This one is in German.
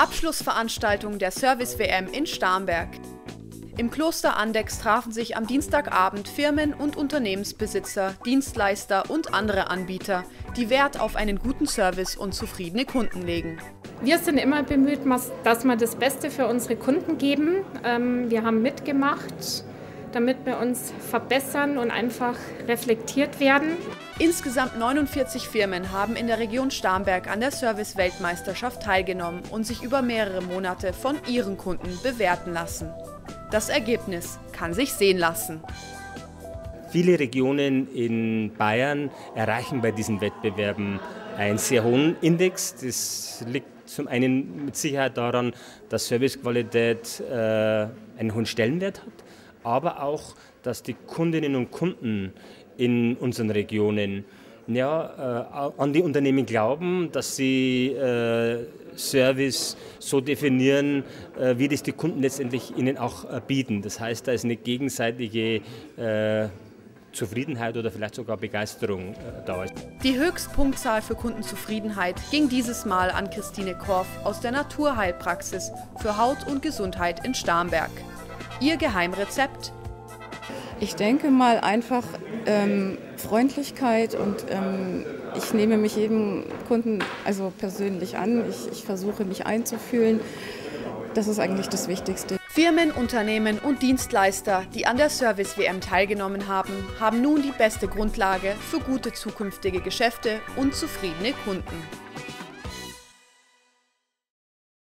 Abschlussveranstaltung der Service-WM in Starnberg. Im Kloster Andechs trafen sich am Dienstagabend Firmen und Unternehmensbesitzer, Dienstleister und andere Anbieter, die Wert auf einen guten Service und zufriedene Kunden legen. Wir sind immer bemüht, dass wir das Beste für unsere Kunden geben. Wir haben mitgemacht, damit wir uns verbessern und einfach reflektiert werden. Insgesamt 49 Firmen haben in der Region Starnberg an der Service-Weltmeisterschaft teilgenommen und sich über mehrere Monate von ihren Kunden bewerten lassen. Das Ergebnis kann sich sehen lassen. Viele Regionen in Bayern erreichen bei diesen Wettbewerben einen sehr hohen Index. Das liegt zum einen mit Sicherheit daran, dass Servicequalität einen hohen Stellenwert hat, aber auch, dass die Kundinnen und Kunden in unseren Regionen an die Unternehmen glauben, dass sie Service so definieren, wie das die Kunden letztendlich ihnen auch bieten. Das heißt, da ist eine gegenseitige Zufriedenheit oder vielleicht sogar Begeisterung da ist. Die Höchstpunktzahl für Kundenzufriedenheit ging dieses Mal an Christine Korff aus der Naturheilpraxis für Haut und Gesundheit in Starnberg. Ihr Geheimrezept? Ich denke mal einfach Freundlichkeit und ich nehme mich jedem Kunden also persönlich an. Ich versuche mich einzufühlen. Das ist eigentlich das Wichtigste. Firmen, Unternehmen und Dienstleister, die an der Service-WM teilgenommen haben, haben nun die beste Grundlage für gute zukünftige Geschäfte und zufriedene Kunden.